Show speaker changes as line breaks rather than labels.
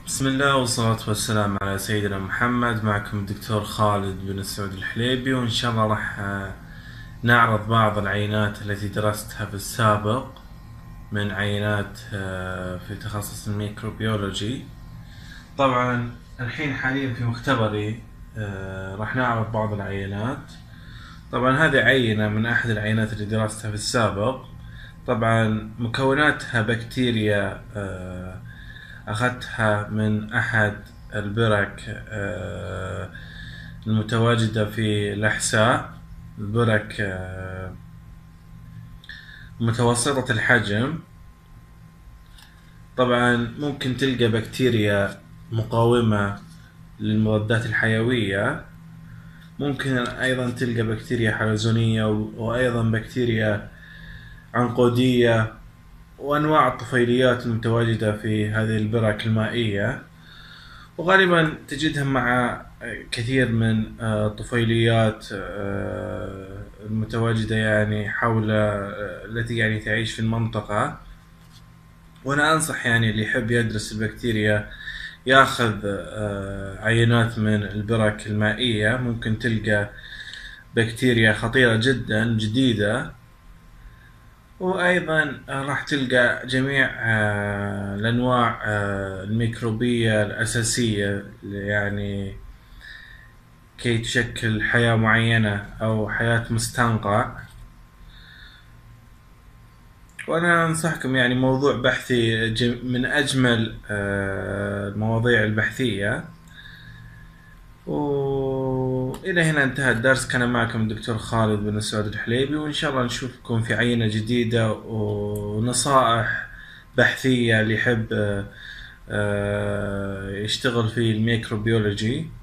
بسم الله والصلاة والسلام على سيدنا محمد. معكم الدكتور خالد بن سعود الحليبي، وإن شاء الله راح نعرض بعض العينات التي درستها في السابق من عينات في تخصص الميكروبيولوجي. طبعا الحين حاليا في مختبري راح نعرض بعض العينات. طبعا هذه عينة من أحد العينات اللي درستها في السابق. طبعا مكوناتها بكتيريا أخذتها من أحد البرك المتواجدة في الأحساء، البرك متوسطة الحجم. طبعا ممكن تلقى بكتيريا مقاومة للمضادات الحيوية، ممكن أيضا تلقى بكتيريا حلزونية وأيضا بكتيريا عنقودية وأنواع الطفيليات المتواجدة في هذه البرك المائية، وغالبا تجدها مع كثير من الطفيليات المتواجدة يعني حول التي يعني تعيش في المنطقة. وأنا أنصح يعني اللي يحب يدرس البكتيريا ياخذ عينات من البرك المائية. ممكن تلقى بكتيريا خطيرة جدا جديدة، وأيضا راح تلقى جميع الأنواع الميكروبية الأساسية يعني كي تشكل حياة معينة أو حياة مستنقع. وأنا أنصحكم يعني موضوع بحثي من أجمل المواضيع البحثية. وإلى هنا انتهى الدرس. كان معكم الدكتور خالد بن سعود الحليبي، وإن شاء الله نشوفكم في عينة جديدة ونصائح بحثية اللي يحب يشتغل في الميكروبيولوجي.